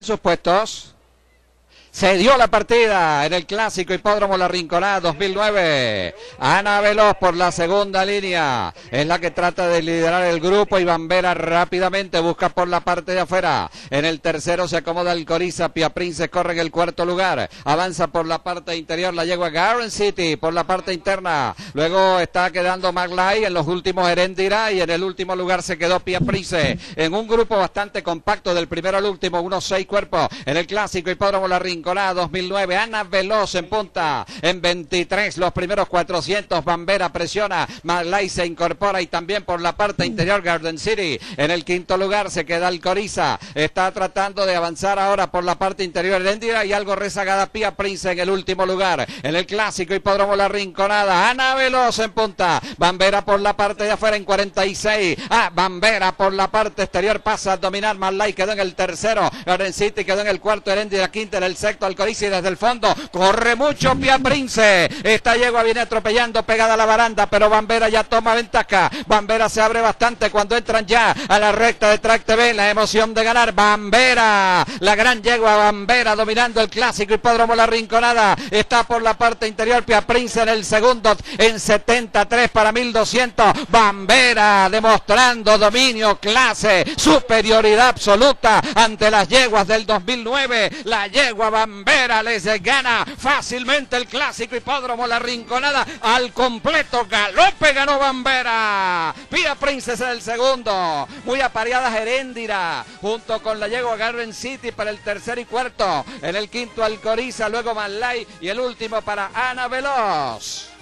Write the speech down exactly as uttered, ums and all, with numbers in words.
sus puestos. Se dio la partida en el clásico Hipódromo La Rinconada dos mil nueve. Ana Veloz por la segunda línea. Es la que trata de liderar el grupo y Bambera rápidamente busca por la parte de afuera. En el tercero se acomoda el Coriza. Pia Princess corre en el cuarto lugar. Avanza por la parte interior la yegua Garden City por la parte interna. Luego está quedando Maglay. En los últimos Herendira y en el último lugar se quedó Pia Princess. En un grupo bastante compacto del primero al último. Unos seis cuerpos en el clásico Hipódromo La Rinconada dos mil nueve. Ana Veloz en punta en veintitrés, los primeros cuatrocientos. Bambera presiona, Maglay se incorpora y también por la parte interior Garden City. En el quinto lugar se queda el Coriza, está tratando de avanzar ahora por la parte interior Herendira y algo rezagada Pia Princess en el último lugar. En el clásico Hipódromo La Rinconada, Ana Veloz en punta, Bambera por la parte de afuera en cuarenta y seis. Ah, Bambera por la parte exterior pasa a dominar, Maglay quedó en el tercero, Garden City quedó en el cuarto, Herendira quinta, en el sexto al Coriza y desde el fondo corre mucho Pia Princess. Esta yegua viene atropellando pegada a la baranda, pero Bambera ya toma ventaja. Bambera se abre bastante cuando entran ya a la recta de Track T V. La emoción de ganar, Bambera, la gran yegua Bambera dominando el clásico Hipódromo La Rinconada. Está por la parte interior Pia Princess en el segundo en setenta y tres para mil doscientos. Bambera demostrando dominio, clase, superioridad absoluta ante las yeguas del dos mil nueve. La yegua Bambera les gana fácilmente el clásico Hipódromo La Rinconada al completo. Galope ganó Bambera. Pia Princess en el segundo. Muy apareadas Herendira junto con la yegua Garden City para el tercer y cuarto. En el quinto al Coriza, luego Maglay y el último para Ana Veloz.